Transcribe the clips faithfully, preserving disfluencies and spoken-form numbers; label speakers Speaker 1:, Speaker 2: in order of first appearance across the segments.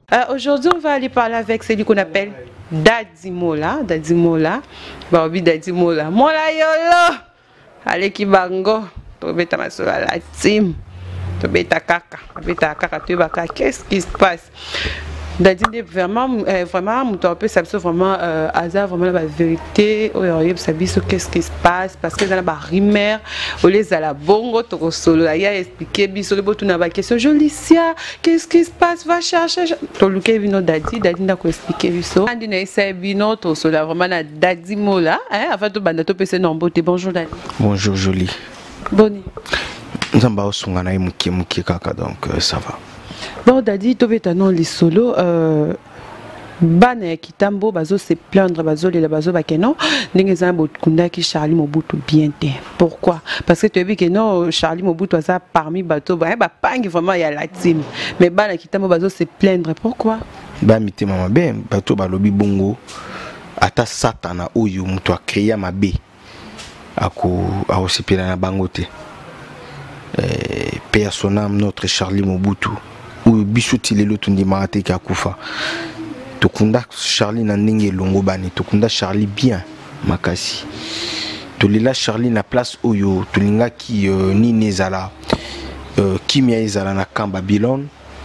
Speaker 1: Euh, Aujourd'hui, on va aller parler avec celui qu'on appelle Daddy Mola. Daddy Mola. Bah oui, Daddy Mola. Mola yolo. Allez qui bango. Tobeta masola la team. Tobeta kaka. Tobeta kaka. Tobeta qu'est-ce qui se passe? Daddy est vraiment, euh, vraiment, mon peu ça vraiment euh, hasard vraiment la vérité. Oh, ça qu'est-ce qui se passe parce que dans la rumeur, on les a la bongo, to solo, il a expliqué, biso le bout na question, Jolicia, qu'est-ce qui se passe, va chercher. To luke vino Daddy, Daddy n'a expliqué biso. Andi na essaye bino, to solo vraiment na Daddy Mola, hein, avant to banda to pese non beauté. Bonjour Daddy.
Speaker 2: Bonjour Jolie.
Speaker 1: Boni.
Speaker 2: Nzamba osungana muki muki kaka donc euh, ça va.
Speaker 1: Bon, Daddy, tu veux non les solos. Euh, Bane Kitambo, bazo se plaindre, bazo les bazo bakeno. N'engagez pas kunda qui Charlie Mobutu bien té. Pourquoi? Parce que tu as vu que non, Charlie Mobutu a ça parmi bateau, bah bah pas vraiment il y a la team. Mais Bane Kitambo bazo se plaindre. Pourquoi?
Speaker 2: Bah mité mama ben bateau ba lobi bongo. Ata satana oyo mutu a créé ma bé. Ako a aussi pila na bangote. Euh, Père son âme notre Charlie Mobutu. Ou bishuti lelo tundi marate ki akufa. Tokunda Charlie na ndenge longo bani. Tokunda Charlie bien makasi. Tolela Charlie na place oyo tolinga ki euh, ni nezala euh, kimia ezala na camp Babylone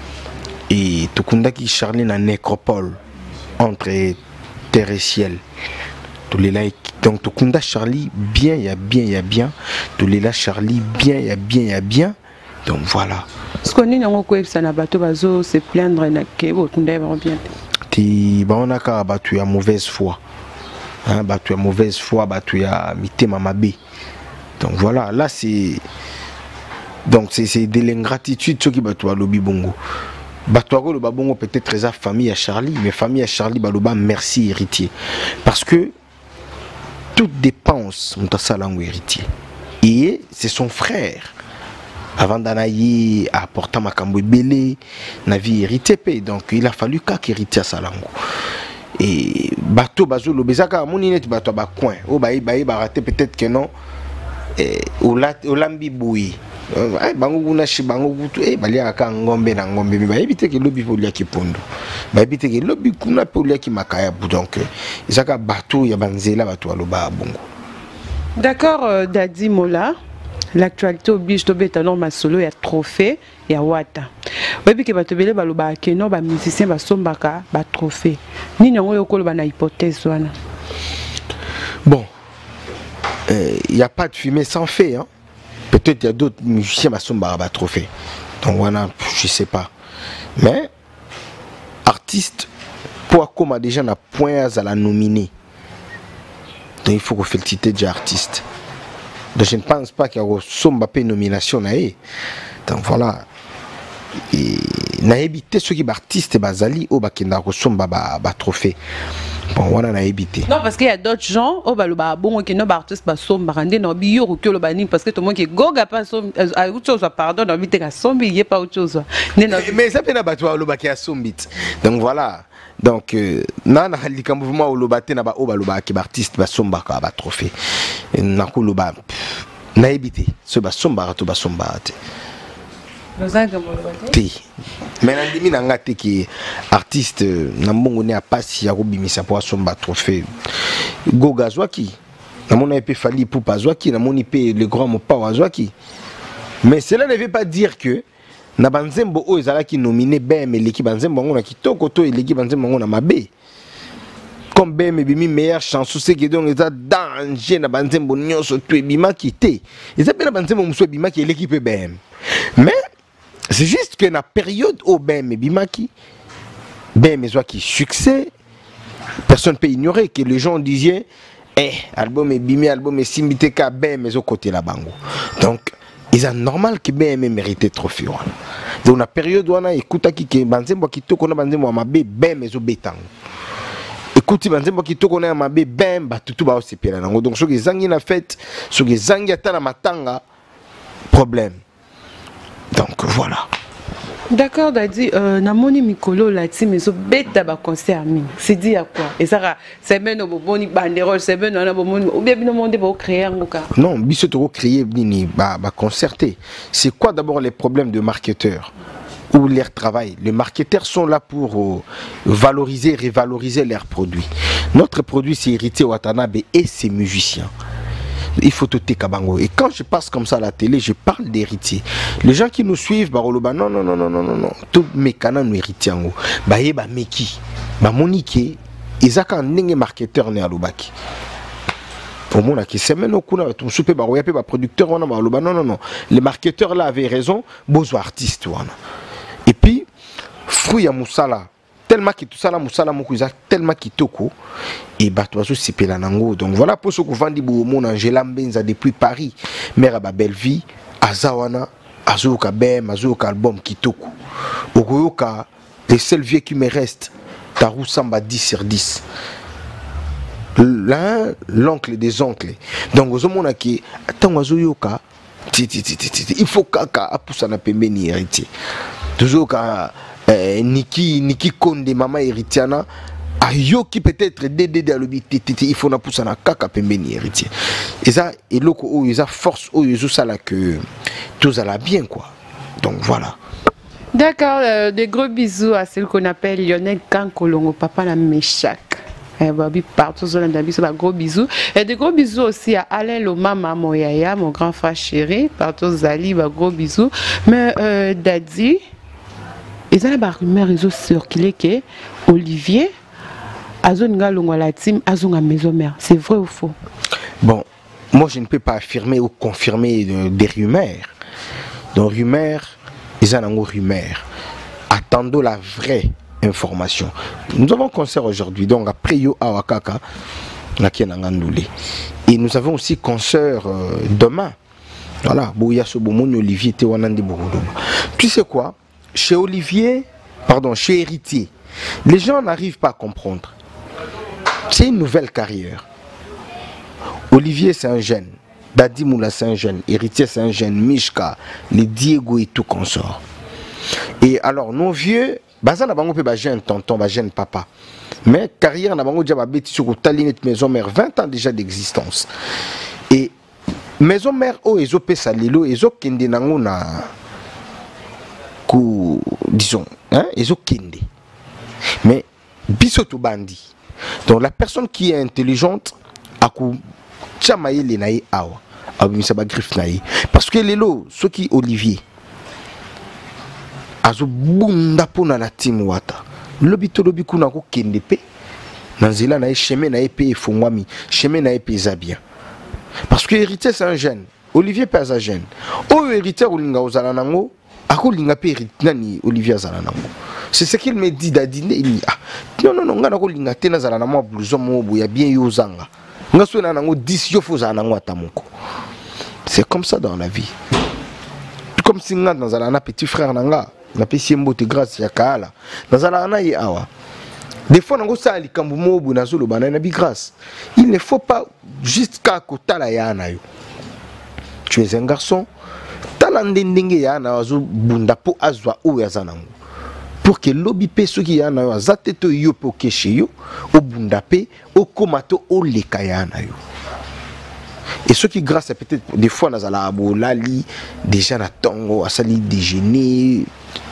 Speaker 2: et tokunda ki Charlie na nécropole entre terre et ciel. Tolela donc tokunda Charlie bien ya bien ya bien. Tolela Charlie bien ya bien ya bien. Donc voilà.
Speaker 1: Ce qu'on est dans le ça n'a bateau bazo se plaindre na ke bo tunda ba bien.
Speaker 2: Ti ba on a ka bateau ya mauvaise foi. Hein, bateau ya mauvaise foi, bateau ya mité mamabé. Donc voilà, là c'est donc c'est c'est de l'ingratitude ce qui bateau à lobi bongo. Bateau le babongo peut-être très famille à Charlie, mais famille à Charlie baloba merci héritier. Parce que toute dépense monta ça langue héritier. Et c'est son frère. Avant d'anayer à porter ma cambo belé, na vie hérité paye. Donc il a fallu qu'à hériter à Salango. Et bateau bazo le bezaka mon inet bateau ba coin. Oh ba ba ba raté peut-être que non. Et au lat au lambi boui. Ay bango guna shi bango gutu eh bali aka ngombe na ngombe ba éviter que lobi polia ki pondo. Ba éviter que lobi kuna polia ki makaya bu donc izaka bateau ya banzela bateau aloba bongo.
Speaker 1: D'accord euh, Daddy Mola. L'actualité oblige de mettre un homme solo et trophée et wata. Oui, que tu veux baloba que non, ba musicien ba sombaka ba trophée. Ni n'ongo yoko ba na hypothèse wana.
Speaker 2: Bon, il euh, n'y a pas de fumée sans feu, hein. Peut-être il y a d'autres musiciens ba sombaka ba trophée. Donc voilà, je sais pas. Mais artiste, pour comme déjà na point à la nominer. Donc il faut qu'on félicite déjà artiste. Donc je ne pense pas qu'il y a une nomination. Donc voilà. Et na évité ceux qui sont artistes bazali ou bakenda somba ba trophée. Bon voilà na évité.
Speaker 1: Non parce qu'il y a d'autres gens au baluba bon qui non artiste ba somba rende no biyo ko lo bani parce que tout le monde qui goga pas som à autre chose pardon no bité ka sombi y pas autre chose.
Speaker 2: Mais ça peut na batwa lo ba ki a sombit. Donc voilà. Donc na na halika mouvement au lobate na ba o baluba ki artiste ba somba ka ba trophée. Na ko lo ba na évité ce ba somba to ba somba te. Mais nandimi na ngate ki artiste na mbongo ne a pasi ya kobimisa po somba trophée goga zwaki na mona pe fali pour pas zwaki na moni pe le grand mopa wa zwaki. Mais cela ne veut pas dire que na banzembo o ezala ki nominé B M l'équipe banzembo ngona kitoko to l'équipe banzembo ngona mabe. Comme B M bimi meilleure chanson c'est que donc ça danger na banzembo nyonso to bima kité. Ils appellent banzembo muso bima qui l'équipe B M. Mais c'est juste que dans la période où B M Bimaki, B M qui succès, personne ne peut ignorer que les gens disaient eh, album est bimé, album est simbité qu'à B M au côté la bango. Donc, il est normal que B M mérite trophée. Donc, dans la période où on a écouté que Banzembo qui tourne à Banzembo à B M est au bétang. Écoutez, Banzembo qui tourne à B M, bah tout va aussi bien. Donc, ce que Zangi a fait, ce que Zangi a fait matanga, problème. Donc voilà.
Speaker 1: D'accord, Daddy. Euh, Namoni Mikolo Lati, mais ce bête à concert, c'est dit à quoi? Et ça, c'est bien au boni banderole, c'est bien au boni. Ou bien bien monde pour créer un cas.
Speaker 2: Non, biso to créer bini ba ba concerter. C'est quoi d'abord les problèmes de marketeurs? ou leur travail. Les marketeurs sont là pour euh, valoriser, révaloriser leurs produits. Notre produit, c'est Héritier Watanabe et ses musiciens. Il faut te kabango. Et quand je passe comme ça à la télé, je parle d'héritier. Les gens qui nous suivent, bah, non, non, non, non, non, non, non. Tout mes canaux nous héritiers. Bah, yé, bah, meki. Bah, monique, ils ont un marketeur né à l'obaki. Au monde qui semaine au coup, tu soupe bah, ouais, bah, producteur, on a bah, non, non, non. Les marketeurs là avaient raison, beaux artistes, on a. Et puis, fruit à Moussala, tellement qui tout ça là, Moussala Moukouza, tellement qui toko, et bah, tu vas se siper la nango. Donc voilà pour ce qu'on vend du mon Angela Mbenza depuis Paris, mère à ba belle vie, Azawana, Azoka Bem, Azoka album qui toko. Okoyoka, les seuls vieux qui me restent, Tarou Samba dix sur dix. L'un, l'oncle des oncles. Donc, au moment qui attends, Azoyoka, il faut kaka apusa na pembeni héritier. Toujours ka eh, Niki Niki Konde maman héritiana ayo qui peut-être dédé à l'obi il faut na poussa na kaka pembeni héritier. Et ça et loko o ils a force o ils ça là que tout allait bien quoi. Donc voilà.
Speaker 1: D'accord, euh, des gros bisous à celle qu'on appelle Lionel Kankolongo papa la Méchac. Eh, Babi partout sur l'Indabi, c'est un gros bisou. Et des gros bisous aussi à Alain Lomama Moyaya, mon grand frère chéri, partout Zali, un gros bisou. Mais euh, Daddy, ils ont une rumeur, ils ont circulé que Olivier, Azonga Longwa team, Azonga maison mère. C'est vrai ou faux?
Speaker 2: Bon, moi je ne peux pas affirmer ou confirmer de, des rumeurs. Donc rumeurs, ils ont une rumeur. Attendons la vraie information. Nous avons un concert aujourd'hui, donc après Yo Awakaka, et nous avons aussi concert euh, demain. Voilà, Olivier Tewanandi Bourgoudou. Tu sais quoi? Chez Olivier, pardon, chez Héritier, les gens n'arrivent pas à comprendre. C'est une nouvelle carrière. Olivier, c'est un jeune. Dadi Moula, c'est un jeune. Héritier, c'est un jeune. Mishka, les Diego et tout consort. Et alors, nos vieux, Baza n'a pas jeune tonton, jeune papa. Mais carrière n'a pas déjà bêti sur Talinet maison mère, vingt ans déjà d'existence. Et maison mère, oh, ils ont payé ça, lilo, ils ont kende nango na. Disons, hein, ils ont kende. Mais, bisoto bandi. Donc, la personne qui est intelligente, a kou tchamaye le naï awa. Parce que lilo, ceux qui Olivier. Azo bunda pona la team wata lobito lobiku na ko kende pe nanzela na chemin na épée fongwami chemin na épée zabia parce que héritier c'est un jeune Olivier pas un jeune o héritier olinga ozala nango ako linga pe héritier nani Olivier azala nango c'est ce qu'il me dit dadine il ah non non non ngana ko linga tena zala na mo blouson mo boya bien yozanga ngaso na nango dix yo fo zala nango atamoko c'est comme ça dans la vie comme si nga dans un petit frère nanga na pesi mbote grâce ya kala nazala na ye awa des fois nango sa likambu mobu nazolo bana na bi grâce il ne faut pas juste ka kotala ya na yo tu es un garçon talande ndenge ya na azo bunda po azwa o ya zanango pour que lobi pe soki ya na yo azateto yo po keshe yo o bunda pe o komato o leka ya na yo. Et ceux qui grâce à peut-être des fois dans la lali déjà na tongo à sali déjeuner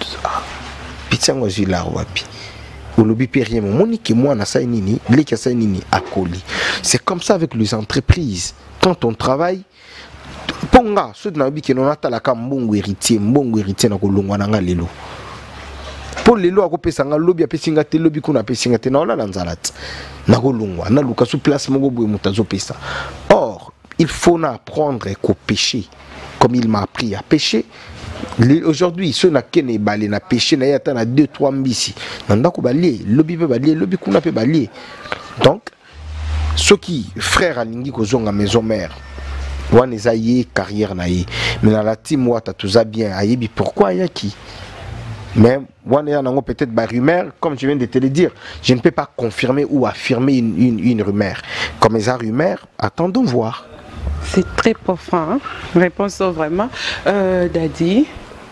Speaker 2: pitango zila wapi olobi pe rien monique moi na sa nini leka sa nini akoli. C'est comme ça avec les entreprises quand on travaille ponga ceux na bi ke non atala ka mbongo héritier mbongo héritier na ko longwa na lelo pour lelo akopesa nga lobi apesinga te lobi kuna apesinga te na ola na nzalat na ko longwa na luka sous place moko boye mutazo pesa. Or il faut apprendre qu'au péché, comme il m'a appris à pécher. Aujourd'hui, ceux qui ont balé na péché, na yata na deux trois mbisi. Nanda ko balé, lobi pe balé, lobi kuna pe balé. Donc, ceux qui frères alingi ko zonga maison mère, wan ezaye carrière na ye. Mais dans la team wata touza bien, ayebi pourquoi yaki. Mais wan ya nango peut-être ba rumeur, comme je viens de te le dire, je ne peux pas confirmer ou affirmer une une, une rumeur. Comme les rumeurs, attendons voir.
Speaker 1: C'est très profond, hein? Réponse vraiment. Euh, Daddy,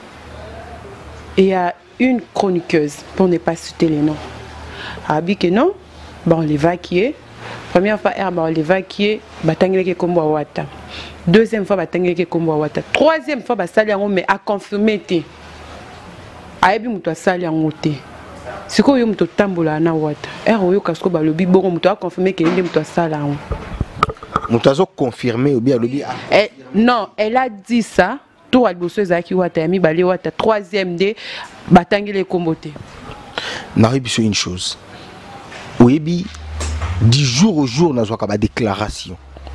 Speaker 1: il y a une chroniqueuse, pour ne pas citer les noms. Abi que non, bon, les vaquiers. Première fois, bon, les vaquiers, batangé kombo wata. Deuxième fois, batangé kombo wata. Troisième fois, basali mais à confirmer. ayebi mutu asali yango te siko yo mutu tambola na wata ero oyo kasiko balobi bongo mutu a confirmer que ndi mutu asala yango
Speaker 2: mutu azo confirmer ou bien alobi
Speaker 1: eh, non elle a dit ça tout alboso ezaki wata ya mibale wata troisième de batangile kombo te
Speaker 2: nayebi so une chose oyebi du jour au jour nazwaka ba déclaration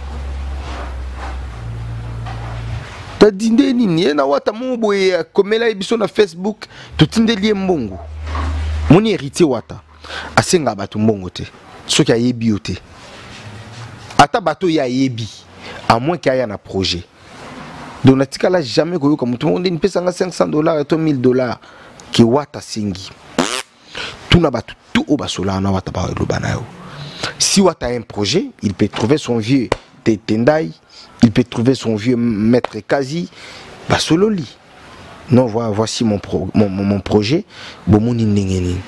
Speaker 2: tadinde nini na wata mobo ya komela ebiso na Facebook tutindeli mbongo moni héritier wata asenga bato mbongo te soki ayebi yo te ata bato ya yebi à moins qu'il y ait un projet donc natika la jamais koyoka mutu monde ni pesa nga cinq cents dollars to mille dollars ki wata singi tuna bato tout au basola na wata ba lobana yo si wata a un projet il peut trouver son vieux Tendai, il peut trouver son vieux maître Kazi, bah sololi. Non, voici mon, pro, mon, mon, mon projet. Donc il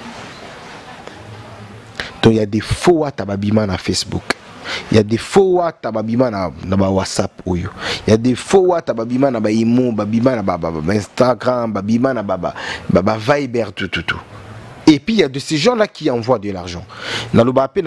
Speaker 2: y a des faux watababima na Facebook. Il y a des faux watababima na, na WhatsApp. Il y a des faux watababima na Imo, babima na Instagram, babima na baba, baba Viber, tout, tout, tout. Et puis il y a de ces gens-là qui envoient de l'argent. Non,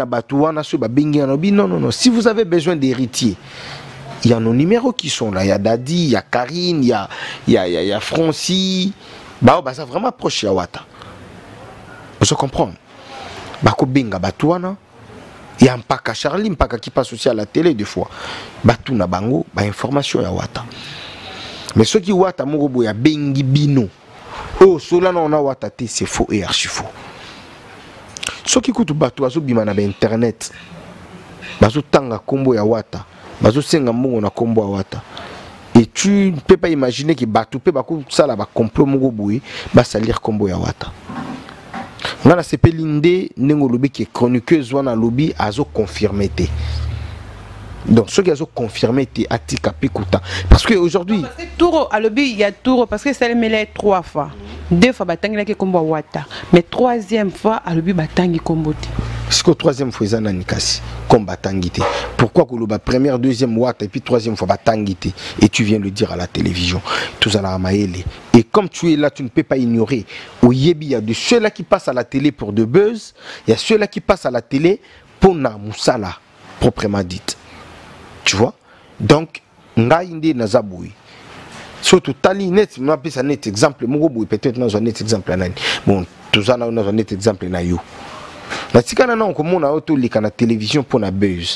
Speaker 2: non, non. Si vous avez besoin d'héritiers, il y a nos numéros qui sont là. Il y a Dadi, il y a Karine, il y a, il y a, il y a Franci. Bah, bah, ça vraiment proche à Wata. Vous comprenez? Bah, Benga Batouana. Il y a un pack Charlie, un pack qui passe aussi à la télé des fois. Batouna Bango, bah, information à Wata. Mais ceux qui Wata, Morobo, il y a Bengi Bino. Oh, cela non, on a Wata, c'est faux et archi faux. Ceux qui écoutent Batou, ils ont na internet. Bazo tanga combo ya Wata. Bazo senga mongo na combo ya Wata. Et tu ne peux pas imaginer que Batou peut ba ça là ba complot mongo boui, ba salir combo ya Wata. Ngana sepelinde nengo lobi qui est chroniqueuse wana lobi azo confirmé té. Donc ceux qui ont confirmé étaient Atika Pekuta. Parce qu'aujourd'hui...
Speaker 1: Parce que Touro, à l'objet, il y a Touro, parce que c'est le mêlé trois fois. Deux fois, Batangi qui combo Wata. Mais troisième fois, à l'objet, Batangi combo.
Speaker 2: C'est que troisième fois, ils ont Nikasi, comme Batangi. Pourquoi que la première, deuxième Wata, et puis troisième fois, Batangi. Et tu viens le dire à la télévision. Tout ça, là, et comme tu es là, tu ne peux pas ignorer. Au Yebi, il y a de ceux-là qui passent à la télé pour de buzz. Il y a ceux-là qui passent à la télé pour na Moussala, proprement dite. Tu vois? Donc, nga inde na zaboui. Surtout tali net, m'a appelé ça net exemple. Mon goboui peut-être dans un net exemple nani. Bon, tout ça dans un net exemple na yo. Na tikana na on na auto lika na télévision pour na buzz.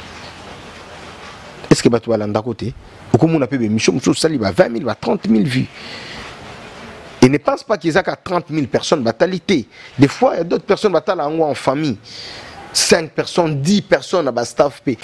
Speaker 2: Est-ce que batu balanda côté? Ou comme on appelle mission mission sali ba vingt mille, ba trente mille vues. Et ne pense pas qu'ils a qu'à trente mille personnes batalité. Des fois, il y a d'autres personnes battent en famille. cinq personnes, dix personnes à bas staff P.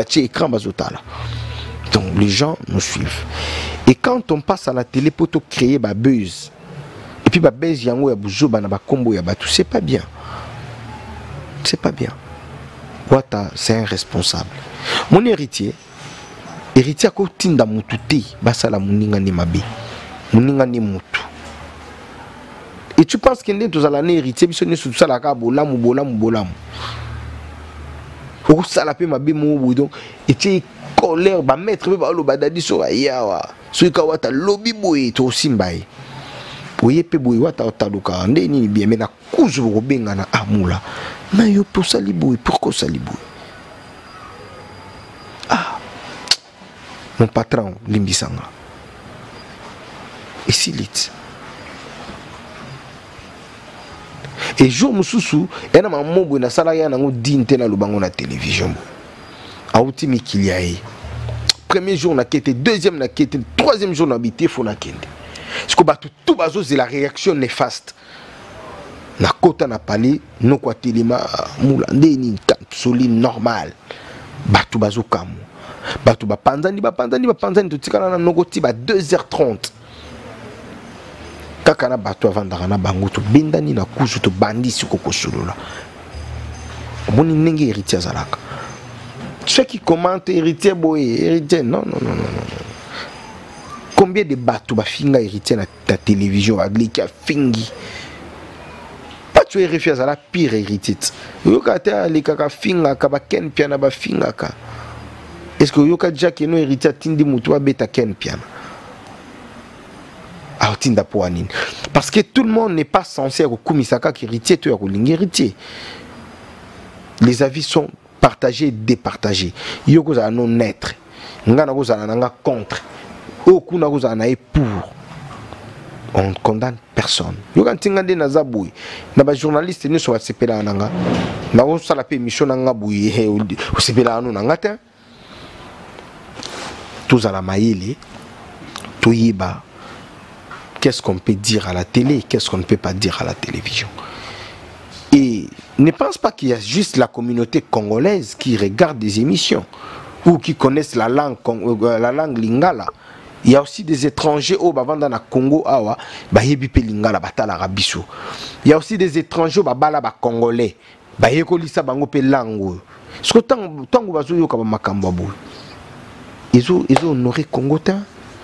Speaker 2: Donc les gens nous suivent. Et quand on passe à la télé pour te créer bah buzz, et puis bah buzz yango ya bujo ba na ba combo ya batu, c'est pas bien. C'est pas bien. Wata c'est un responsable. Mon héritier, héritier ko tinda mututi, basala muninga ni mabe. Muninga ni mutu. Et tu penses qu'il est tous à l'année héritier, biso ne sous ça la ka bolamu bolamu bolamu. Ou ça la paix ma bémo donc et tu colère ba mettre ba lo badadi so yawa so ka wata lobby boy to simbai boye pe boy wata taluka ndeni ni bien mais na kuzu ko benga na amula na yo pour sali boy pourquoi sali boy ah mon patron limbisanga et si lit. Et jour mususu ena mambo na sala ya nango dinte na lubango na télévision auti mikiliae premier jour na kete deuxième na kete troisième jour na habité fo na kende ce que batu tout bazo c'est la réaction néfaste na kota na palais no kwa telema mulande ni solide normal batu bazo kamu batu ba panzani ba panzani ba panzani tutikana na nokoti ba deux heures trente kakana bato avandaka na bango to bendani na kuzu to bandisi kokosolola omoni ndenge héritier azalaka ceux qui commentent héritier boye héritier non non non non combien de bato bafinga héritier na ta télévision agliki afingi pas tu héritier azala pire héritier yoka te alikaka finga ka ba ken piana ba finga ka est-ce que yoka déjà que no héritier tindi mutu abeta ken piana aotinda po anini parce que tout le monde n'est pas censé kumisaka ki héritier to ya kolingi héritier. Les avis sont partagés et départagés. Yo ko za non être ngana ko za nanga contre o kuna ko za na pour. On ne condamne personne. Yo kan tingande na zaboui na ba journaliste ni so sepela nanga na ko sala pe mission nanga boui o sepela no nanga te tous à la maïle tout yiba. Qu'est-ce qu'on peut dire à la télé, qu'est-ce qu'on ne peut pas dire à la télévision. Et ne pense pas qu'il y a juste la communauté congolaise qui regarde des émissions ou qui connaissent la langue, la langue lingala. Il y a aussi des étrangers au Bavanda na Congo awa ba yebi pe lingala batala rabiso. Il y a aussi des étrangers ba bala ba congolais ba yekolisa bango pe langue. Ce que tant tant bazo yo ka ba makambo bo. Ils ont ils ont honoré Congotin.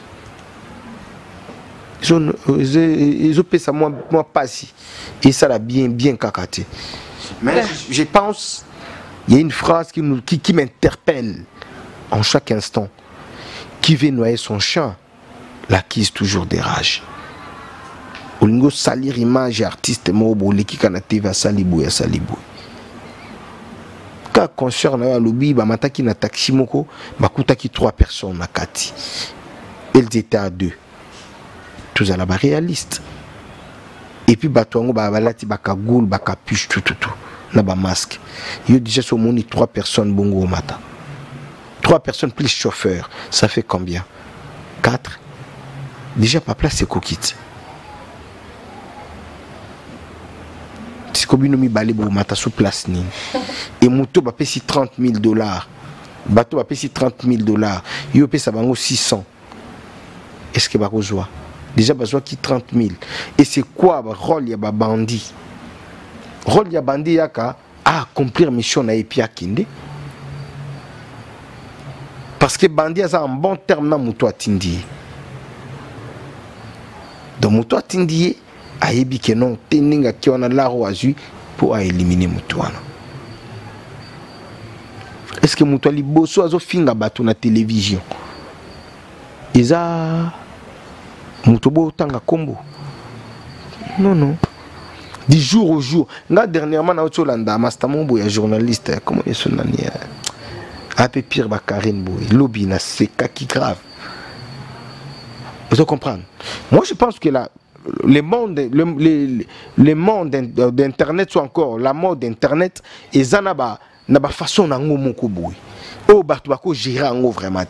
Speaker 2: Ils ont, ils ont fait ça moi, moi pas si. Et ça l'a bien, bien cacaté. Mais je, je pense, il y a une phrase qui, nous, qui, qui m'interpelle en chaque instant. Qui veut noyer son chien, l'acquise toujours des rages. Olingo salir image artiste mobo, l'équipe canate va salibou ya salibou. Quand concert na lobby, ba mataki na taxi moko, ba kutaki trois personnes na kati. Elles étaient à deux. Tous à la bas réaliste. Et puis batongo ba balati ba kagoul ba capuche tout tout tout na ba masque. Yo déjà sur moni trois personnes bongo au matin. Trois personnes plus chauffeur, ça fait combien? Quatre. Déjà pas place c'est coquite. C'est comme une mi balé bo matin sous place ni. Et moto ba pesi trente mille dollars. Bateau ba pesi trente mille dollars. Yo pesa bango six cents. Est-ce que ba kozwa? Déjà besoin qui trente mille. Et c'est quoi le rôle de bandit? Le rôle de bandit yaka à accomplir mission na epia kinde. Parce que bandit a un bon terme na muto atindi. Donc muto atindi a yebi que non teninga ki on a la roazu pour éliminer muto wana. Est-ce que muto ali boso azo finga batu na télévision? Isa Moutobo tanga kombo. Non, non. Du jour au jour. Nga dernièrement, na Otolanda, Mastamombo, il y a journaliste. Comment il son ami? Un peu pire, Karine Boy. Lobby, c'est qui grave. Vous comprenez? Moi, je pense que la, le monde, le, le, le monde d'internet, soit encore la mode d'internet, et ça n'a pas de façon à ngomoko boy. Oh, bah, tu vas gérer en vraiment.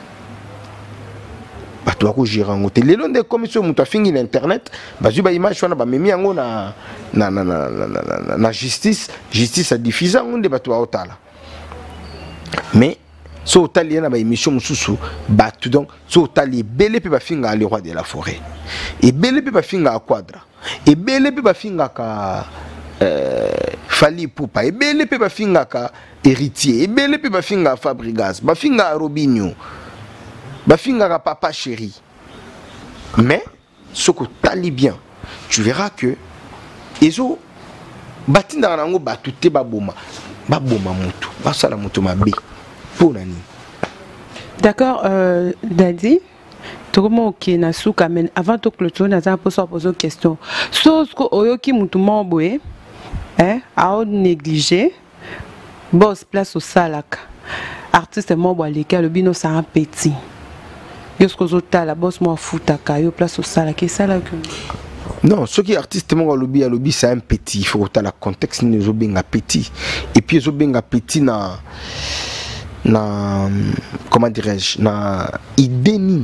Speaker 2: Bato bako gérer ngo te lelo nde commission muto afingi na internet bazu ba image wana ba memi yango na na na na na na justice justice a diffusé ngo nde bato baotala mais so otali na ba émission mususu bato donc so otali belé pe ba finga le roi de la forêt et belé pe ba finga quadra et belé pe ba finga ka euh Fali Poupa et belé pe ba finga ka héritier et belé pe ba finga Fabregas ba finga Robinho Bafinga papa chéri. Mais ce que tu bien, tu verras que Ezo batinda nango batute baboma. Baboma mutu. Basala mutu mabe. Pour nani.
Speaker 1: D'accord, euh, Dadi. Comment ok na souka men avant de clôturer na za poser poser question. So ce que oyoki mutu mamboé hein, a négligé. Boss place au salaka. Artiste mambo aleka le bino ça un petit. La bosse moi foutaka yo place au sala qui ça là que
Speaker 2: non ce qui artiste mon lobby à lobby c'est un petit il faut que la contexte ne zo benga petit et puis zo benga petit na na comment dirais-je na idée ni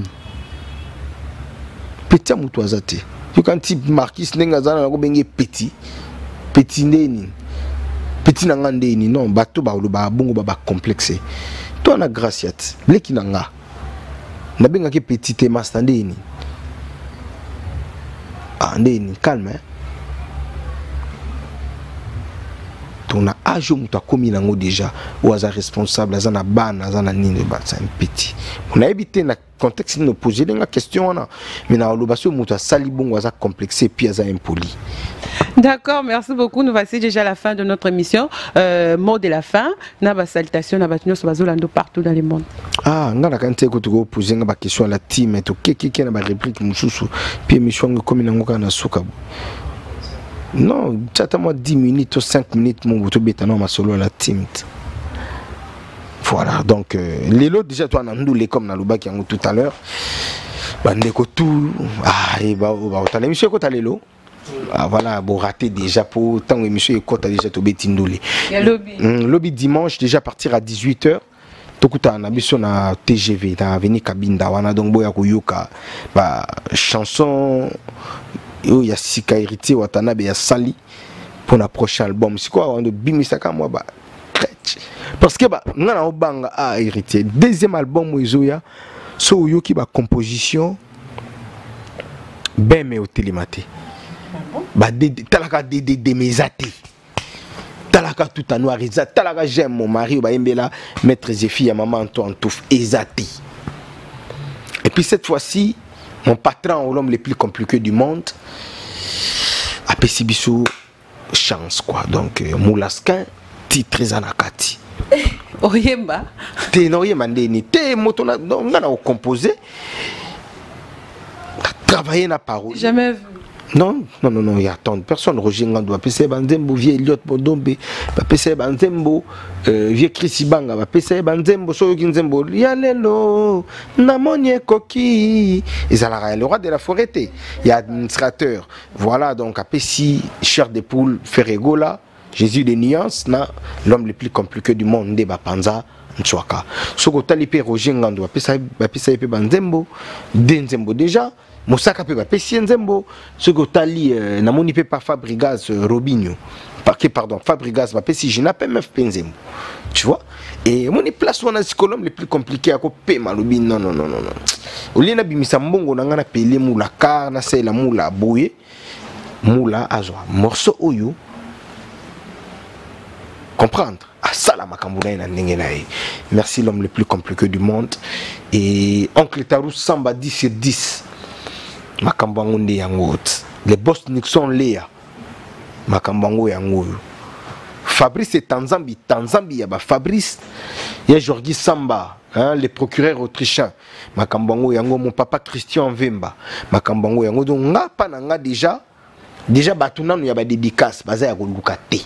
Speaker 2: petit mutu azate you can type Marquis nenga zana na ko benga petit petit ndeni petit nanga ndeni non bato ba lo ba bongo ba complexé toi na graciat leki nanga na benga ke petit et master ndeni ah ndeni calme hein? ton âge où tu as commis nango déjà ou as responsable as na ban as na nini ba c'est un petit on a évité na contexte nous poser des questions mais na lo baso muta sali bongo as complexé puis as impoli
Speaker 1: D'accord, merci beaucoup. Nous voici déjà à la fin de notre émission. Euh, mot de la fin. Naba salutation, naba tunyo sobazolando partout dans le monde.
Speaker 2: Ah, ngana kante ko tuko poser ngaba question à la team et to keke ke na ba réplique mususu. Puis émission comme na ngoka na suka. Non, tata moi dix minutes ou cinq minutes mon boto betano ma solo à la team. Voilà, donc euh, les lots déjà toi nandoulé comme na lubaki yango tout à l'heure. Bandeko tout ah et ba ba ta l'émission ko ta lelo. Ah, voilà, bon raté déjà pour tant émission et quoi déjà to betindoulé.
Speaker 1: Lobby.
Speaker 2: Lobby dimanche déjà partir à dix-huit heures. Tokuta na biso na T G V dans avenue Kabinda wana donc boya koyoka ba chanson yo ya sika héritier watanabe ya sali pour la prochain album. C'est quoi on de bimisaka moi ba parce que ba ngana obanga a héritier deuxième album ozoya so yoki ba composition ben mais au télématé. Bah de talaka de de de mes athées talaka tout à noir ezat talaka j'aime mon mari ba embela maître Zéphie à maman Antoine Touf ezati. Et puis cette fois-ci mon patron l'homme le plus compliqué du monde a pesibiso chance quoi donc euh, Moulaskin titre zanakati
Speaker 1: Oyemba
Speaker 2: te no yemba ndeni te moto na ngana au composer travailler na parole
Speaker 1: jamais vu.
Speaker 2: Non, non, non, non, il y a tant de personnes. Roger Ngando va passer Banzembo, vieux Elliot Bodombe, va passer Banzembo, vieux Chris Ibanga, va passer Banzembo, Soyokin Zembo, Yalelo, Namonye Koki. Et ça, le roi de la forêt, il y a administrateur. Voilà, donc, après, si, chair de poule, Ferregola, Jésus de nuances, l'homme le plus compliqué du monde, Ndeba Panza. Nchwaka. Soko talipe Roger Ngando, va passer Banzembo, Denzembo déjà. Mosaka pe ba pesi nzembo ce que tali euh, na moni pe pa Fabregas euh, Robinho parce que pardon Fabregas ba pesi je n'appelle même penzembo tu vois et moni place on a psychologue le plus compliqué à ko pe malobi non non non non non olina bimisa mbongo na ngana pele mula car na c'est la mula boye mula azwa morceau oyo comprendre à ça la makambouna na ndenge na merci l'homme le plus compliqué du monde et oncle Tarou Samba dix sur dix Makambango nde yango les boss Nixon Léa Makambango yango Fabrice Tanzambi Tanzambi yaba Fabrice ya Jorgi Samba hein, les procureurs autrichiens Makambango yango mon papa Christian Vemba Makambango yango donc nga pa na nga déjà déjà batunanu yaba dédicace baza ya koluka te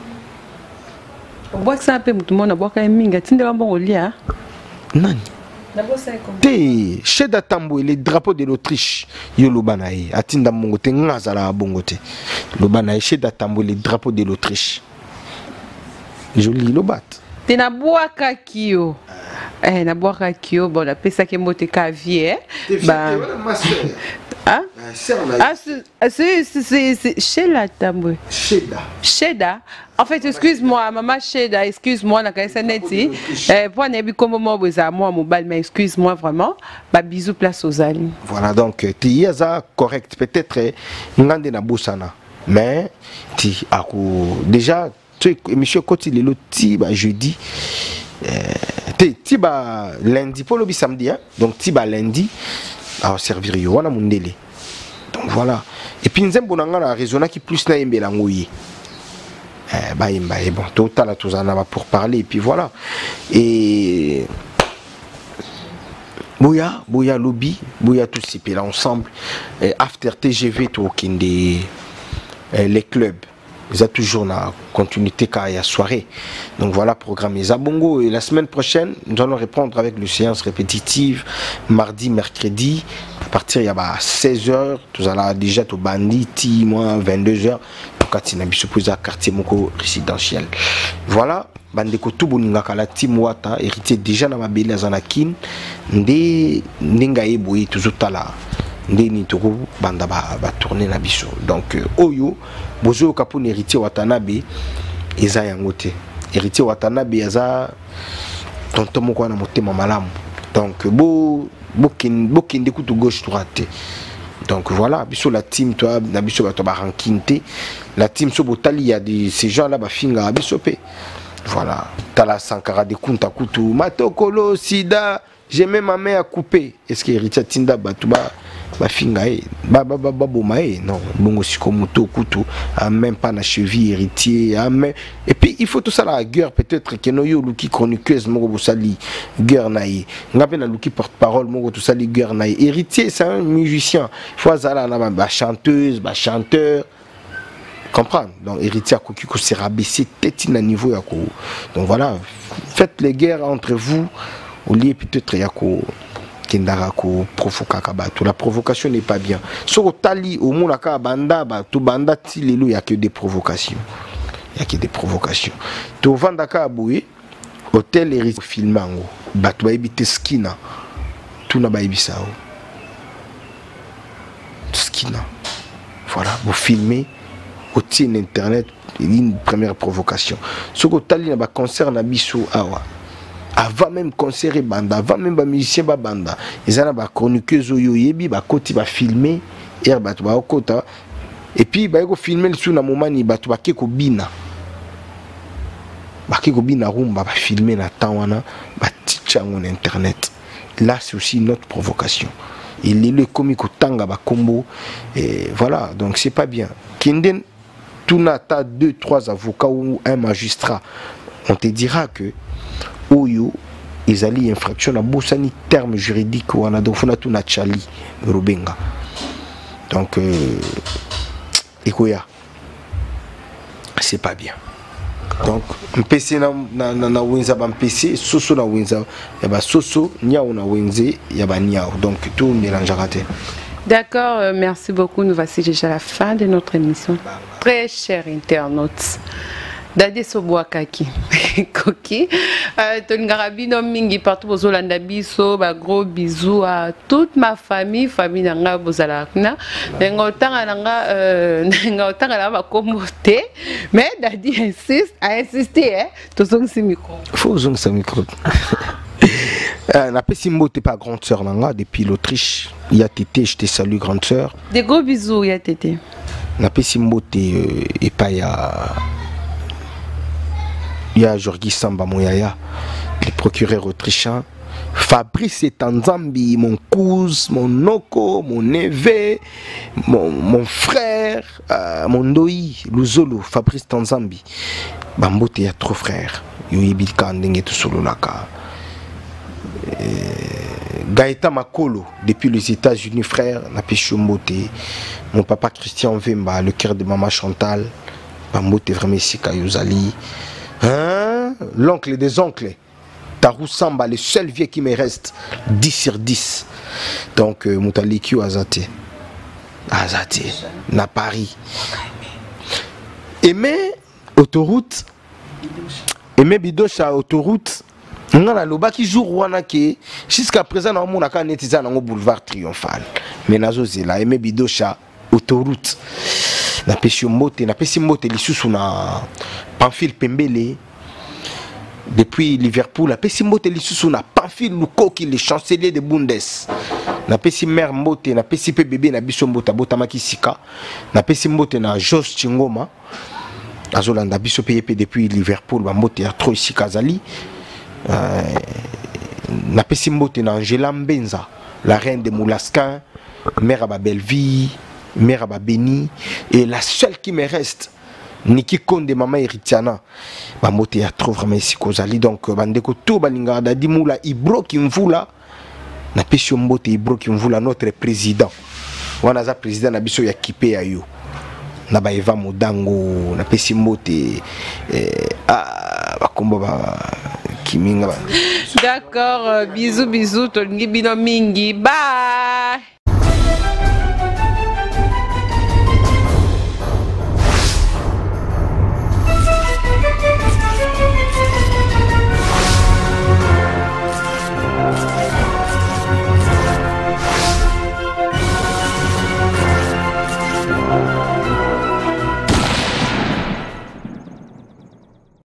Speaker 1: bois ça peu mutu mona bois ka minga tindela mbongo lia
Speaker 2: nani te Cheda Tambo et les drapeaux de l'Autriche yo lobanae atinda mongo te ngazala bongo te lobanae Cheda Tambo les drapeaux de l'Autriche joli lobat
Speaker 1: te na boaka kio eh na boaka kio bon la pesa ke mote ka vie ba ah ah c'est c'est c'est Cheda Tambo
Speaker 2: Cheda
Speaker 1: Cheda en fait excuse-moi maman Cheda excuse-moi na kaisa neti eh pour ne bi comme moi boza moi mobile mais excuse-moi vraiment ba bisous place aux amis
Speaker 2: voilà donc ti yaza correct peut-être ngande na bosana mais ti ako déjà tu monsieur Koti le ti ba jeudi ti ti ba lundi pour le samedi hein donc ti ba lundi à servir yo wana mundele donc voilà et puis nzembo na ngana raisonna qui plus na yembela ngoyi eh bah bah bon total à tous en avoir pour parler et puis voilà et Bouya Bouya lobby Bouya tous ces pays là ensemble et after T G V tout qui des les clubs ils ont toujours la continuité car il y a soirée donc voilà programme les abongo et la semaine prochaine nous allons répondre avec le séance répétitive mardi mercredi à partir il y a seize heures tout ça déjà tout bandit moi vingt-deux heures quand il a supposé quartier moko résidentiel voilà bandeko tout boninga kala team wata héritier déjà na mabele azanakin ndé ndinga eboyi toujours tala ndeni toko banda ba ba tourner na biso donc euh, oyo bozo kapone héritier watanabe eza yangote héritier watanabe aza tonton moko na motema malamu donc bo bokin bokin de kutu gauche droite donc voilà biso la team toi na biso ba to ba rankinte la team so botali ya de ces gens là ba finga biso pe voilà tala sankara de kunta kutu matokolo sida j'ai même ma main à couper. Est-ce que héritier tinda batuba ba fingae ba ba ba bomae non bongo sikomoto kutu a même pas na cheville héritier a même et puis il faut tout ça la guerre peut-être que no yo luki chroniqueuse moko bosali guerre naï ngape na luki porte-parole moko tout ça li guerre naï héritier c'est un musicien il faut azala na ba chanteuse ba chanteur comprendre donc héritier akoki ko se rabaisser tête na niveau ya ko donc voilà faites les guerres entre vous au lieu peut-être ya ko la provocation n'est pas bien. Sur le tali, au monde, banda, tout banda, il n'y a que des provocations. Il n'y a que des provocations. Tu vas à Boué, hôtel et film, tu vas éviter skina. Tout n'a pas évité ça. Skina. Voilà, vous filmez, vous tirez internet, une première provocation. Sur le tali, il y a un concert na biso awa. Avant même concert et banda, avant même les musiciens ba banda, ils ont ba chroniqueuse yo yebi ba koti ba filmer et ba to ba okota et puis ba ko filmer le sou na moment ni ba to ba ke ko bina. Ba ke ko bina rumba ba filmer na tawana ba tichango na internet. Là c'est aussi une autre provocation. Il est le comique tanga ba combo et voilà, donc c'est pas bien. Kinden tout nata deux trois avocats ou un magistrat, on te dira que Oyo, ils allaient infraction à Boussani, terme juridique ou en adofona tout nachali, Rubenga. Donc, euh, Ekoya, c'est pas bien. Donc, un P C na na na wenza ba P C, soso na wenza, ya ba soso, niao na wenze, ya ba niao. Donc, tout mélange raté.
Speaker 1: D'accord, euh, merci beaucoup. Nous voici déjà à la fin de notre émission. Très chers internautes. Dadi Sobouakaki, Koki, Tongarabino Mingi partout aux Olanda Biso, ba gros bisous à toute ma famille, famille Nanga Bozalakna. N'engotanga Nanga, n'engotanga Nanga Komote, mais Dadi insiste, a insisté, hein, tout son micro.
Speaker 2: Faut zong sa micro. N'a Simbo t'es pas grande sœur Nanga depuis l'Autriche. Il y a Tété, je te salue grande sœur.
Speaker 1: Des gros bisous, il y a Tété.
Speaker 2: N'a Simbo t'es et pas ya. Il y a Jorgi Samba Moyaya, le procureur autrichien. Fabrice Tanzambi, mon cousin, mon noko, mon neveu, mon, mon frère, euh, mon doi, Luzolo, Fabrice Tanzambi. Bambote, il y a trois frères. Yoyibil Kandenge tout solo laka. Gaëta Makolo, depuis les États-Unis, frère, Napécho Mbote. Mon papa Christian Vemba, le cœur de maman Chantal. Bambote vraiment Sika Yozali. Hein? L'oncle des oncles. Tarou Samba, le seul vieux qui me reste. dix sur dix. Donc, euh, Moutalikio Azate. Azate. Na Paris. Aimé autoroute. Aimé Bidocha autoroute. On a le bas qui joue Rwanda qui jusqu'à présent on a qu'un netizen dans le boulevard triomphal. Mais nazo zela Aimé Bidocha autoroute. Na pesi mote na pesi mote lisusu na Pamphile Pembele depuis Liverpool na pesi mote lisusu na Pamphile Lukoki le chancelier de Bundes na pesi mère mote na pesi pe bébé na biso mbota botamaki sika na pesi mote na Jos Chingoma azolanda biso pe depuis Liverpool ba mote ya trop sika zali euh, na pesi mote na Angela Mbenza la reine de Moulasquin mère à ba Belleville mère à Béni et la seule qui me reste Niki Konde maman Eritiana ba mote ya trop vraiment ici kozali donc bandeko to balinga dadi mula Ibro Kimvula na pesio mbote Ibro Kimvula notre président wana za président na biso ya kipe ya yo na ba Eva Modango na pesi mbote eh, ah bakombo ba kiminga ba
Speaker 1: d'accord, bisous bisous tolingi bino mingi bye.